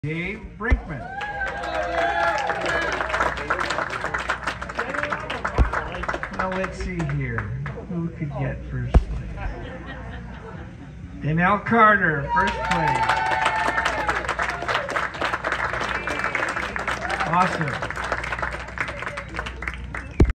Dave Brinkman. Now let's see here. Who could get first place? Danelle Carter, first place. Awesome.